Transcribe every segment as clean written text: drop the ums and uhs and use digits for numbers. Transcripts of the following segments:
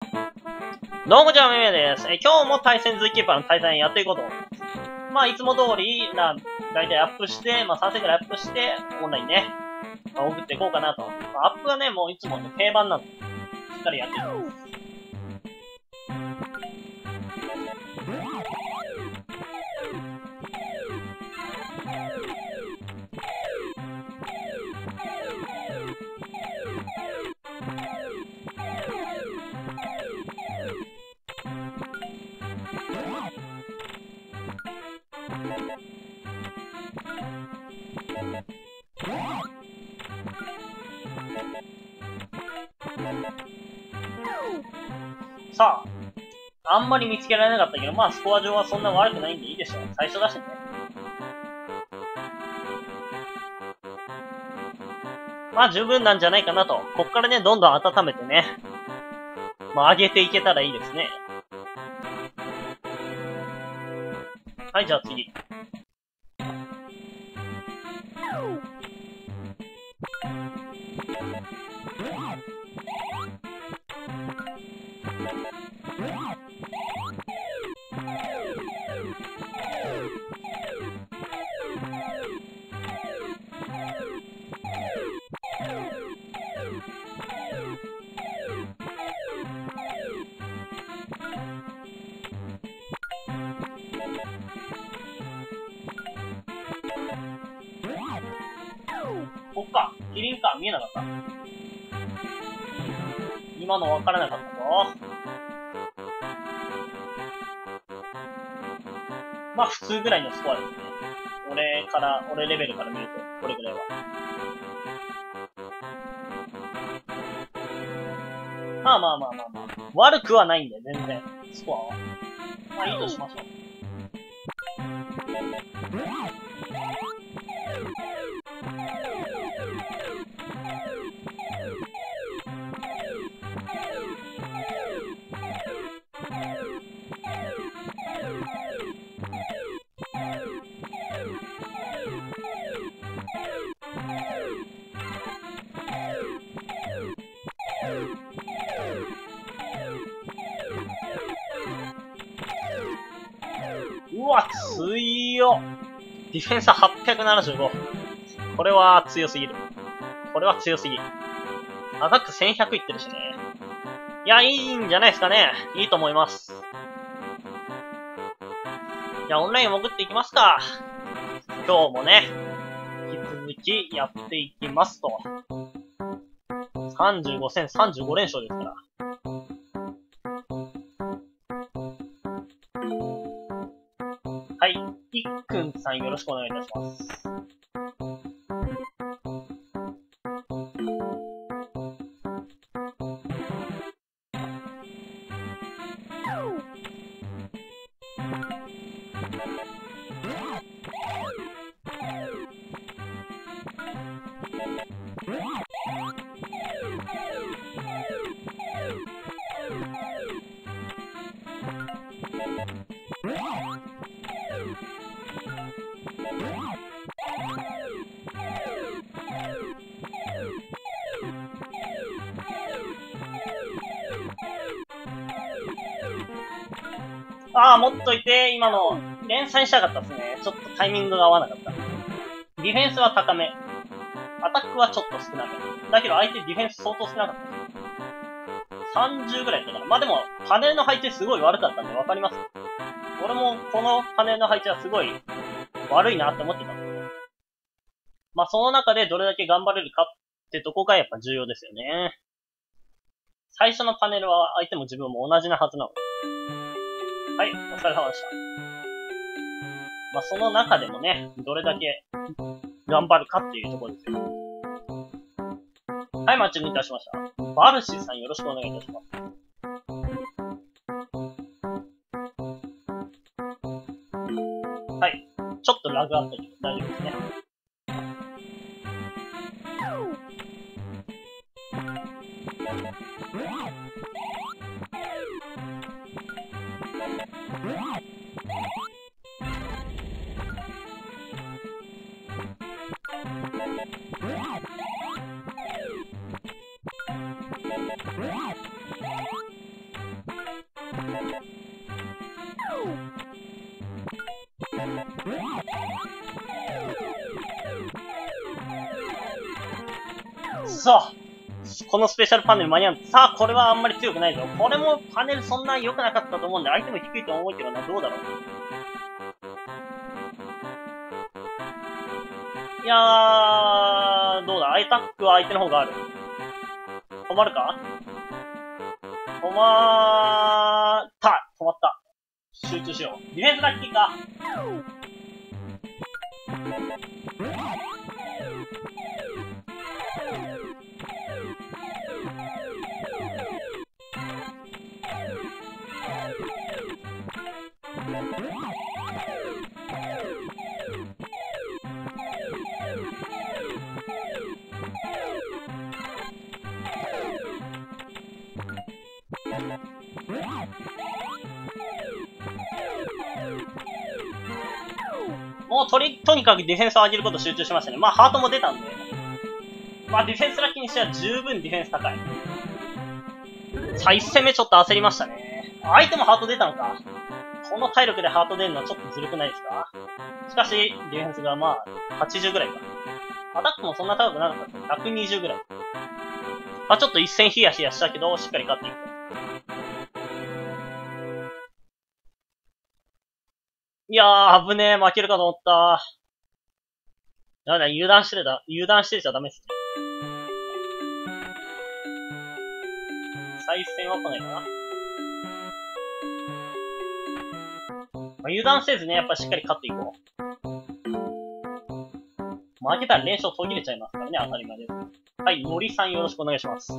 どうもこんにちは、めめです。今日も対戦ズーキーパーの対戦やっていこうと思います。まあ、いつも通り、だいたいアップして、まあ、3戦くらいアップして、オンラインね、まあ、送っていこうかなと。まあ、アップはね、もういつもね、定番なんで、しっかりやっていきます。さあ、あんまり見つけられなかったけど、まあスコア上はそんな悪くないんでいいでしょう。最初だしね。まあ十分なんじゃないかなと。こっからね、どんどん温めてね。まあ上げていけたらいいですね。はい、じゃあ次。こっか。キリンか。見えなかった。今の分からなかったぞ。まあ普通ぐらいのスコアですね。俺レベルから見ると、これぐらいは。まあ。悪くはないんで、全然。スコアは。まあいいとしましょう。うわ、強っ。ディフェンス875。これは強すぎる。これは強すぎる。アタック1100いってるしね。いや、いいんじゃないですかね。いいと思います。じゃあ、オンライン潜っていきますか。今日もね、引き続きやっていきますと。35戦35連勝ですから。はい。いっくんさんよろしくお願いいたします。ああ、持っといて、今の、連載したかったですね。ちょっとタイミングが合わなかった。ディフェンスは高め。アタックはちょっと少なめ。だけど相手ディフェンス相当少なかった。30ぐらいだったかな。まあでも、パネルの配置すごい悪かったんでわかります。俺もこのパネルの配置はすごい悪いなって思ってたんだけど。まあその中でどれだけ頑張れるかってとこがやっぱ重要ですよね。最初のパネルは相手も自分も同じなはずなので。はい、お疲れ様でした。まあ、その中でもね、どれだけ頑張るかっていうところですよ。はい、マッチングいたしました。バルシさんよろしくお願いいたします。はい、ちょっとラグあったけど大丈夫ですね。 そう。このスペシャルパネル間に合う。さあ、これはあんまり強くないぞ。これもパネルそんな良くなかったと思うんで、相手も低いと思うけどな、どうだろう。いやー、どうだ、アタックは相手の方がある。止まるか？止まった。止まった。集中しよう。ディフェンスラッキーか。もうとにかくディフェンスを上げることを集中しましたね。まあ、ハートも出たんで。まあ、ディフェンスラッキーにしては十分ディフェンス高い。さあ、1戦目ちょっと焦りましたね。相手もハート出たのか。この体力でハート出るのはちょっとずるくないですか？しかし、ディフェンスがまあ、80ぐらいか。アタックもそんな高くなかった。120ぐらい。まあ、ちょっと一戦ヒヤヒヤしたけど、しっかり勝っていくと。いやー、危ねえ、負けるかと思った。なんだ、油断してちゃダメっすね。再戦は来ないかな。油断せずね、やっぱしっかり勝っていこう。負けたら連勝途切れちゃいますからね、当たり前です。はい、森さんよろしくお願いします。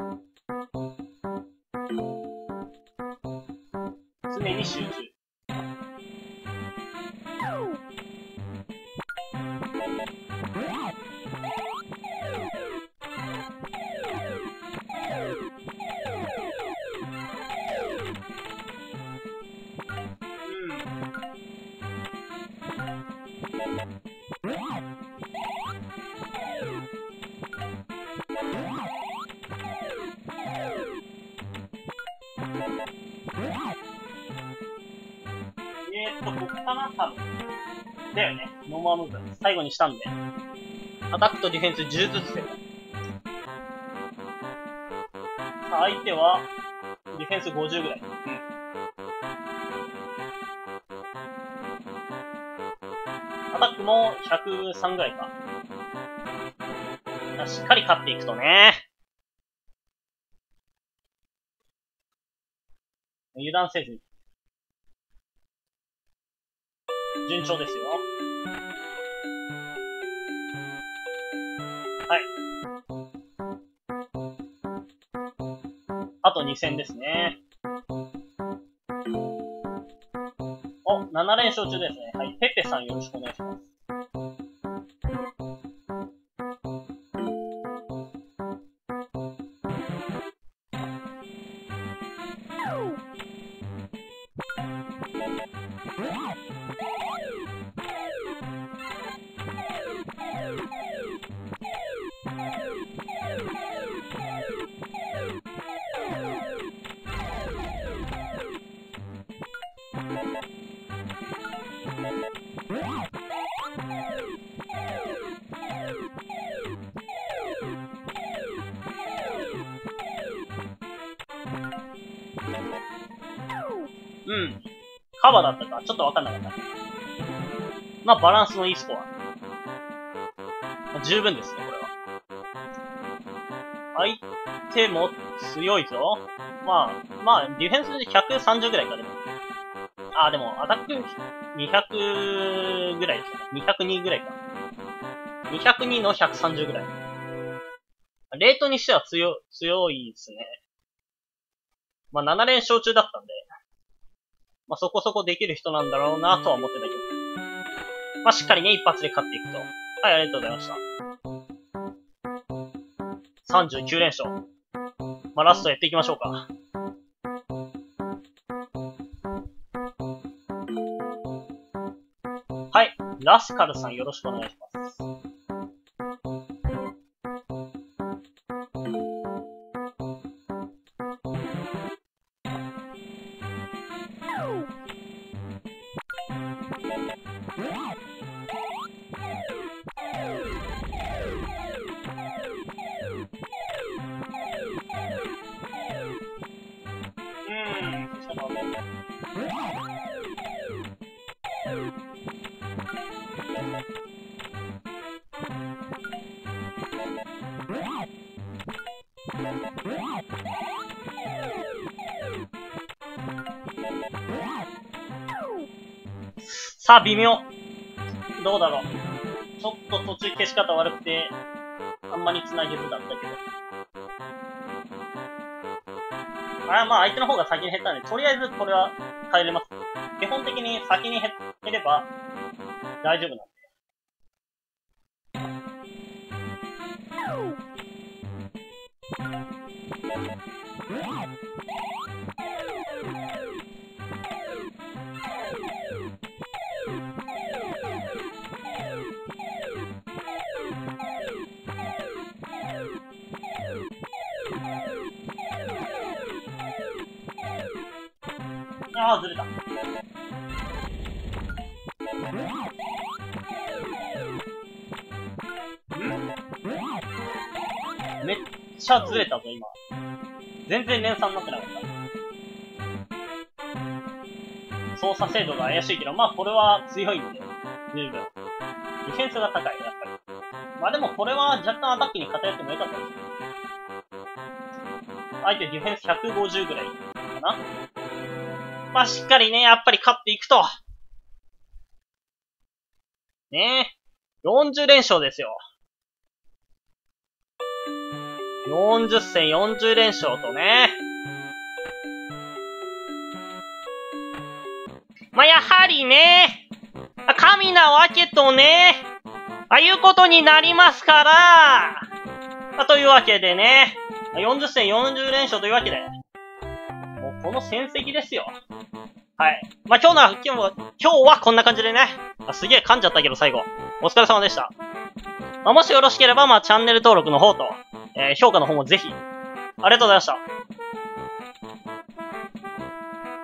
常に集中。ここかな多分。だよね。ノーマームーブ。最後にしたんで。アタックとディフェンス10ずつで。さあ、相手は、ディフェンス50ぐらい。アタックも103ぐらいか。しっかり勝っていくとね。油断せずに。順調ですよ。はい。あと2戦ですね。お、7連勝中ですね。はい。ペペさんよろしくお願いします。うん。カバーだったかちょっとわかんなかった。まあ、バランスのいいスコア。まあ、十分ですね、これは。相手も強いぞ。まあ、ディフェンスで130ぐらいか、でも。でも、アタック200ぐらいですかね。202ぐらいか。202の130ぐらい。レートにしては強いですね。まあ、7連勝中だったんで。まあ、そこそこできる人なんだろうなとは思ってたけど。まあ、しっかりね、一発で勝っていくと。はい、ありがとうございました。39連勝。まあ、ラストやっていきましょうか。はい、ラスカルさんよろしくお願いします。 さあ、微妙。どうだろう。ちょっと途中消し方悪くて、あんまり繋げずだったけど。まあ相手の方が先に減ったんで、とりあえずこれは変えれます。基本的に先に減れば大丈夫なんで。ああ、ずれた。めっちゃずれたぞ、今。全然連鎖になってなかった。操作精度が怪しいけど、まあこれは強いんで、十分。ディフェンスが高い、やっぱり。まあでもこれは若干アタックに偏ってもよかったです。相手ディフェンス150ぐらいかな。まあしっかりね、やっぱり勝っていくと。ねえ。40連勝ですよ。40戦40連勝とね。まあやはりね、神なわけとね、ああいうことになりますから、まあ、というわけでね、40戦40連勝というわけで、もうこの戦績ですよ。はい。まあ、今日はこんな感じでね。すげえ噛んじゃったけど最後。お疲れ様でした。まあ、もしよろしければ、チャンネル登録の方と、評価の方もぜひ。ありがとうございました。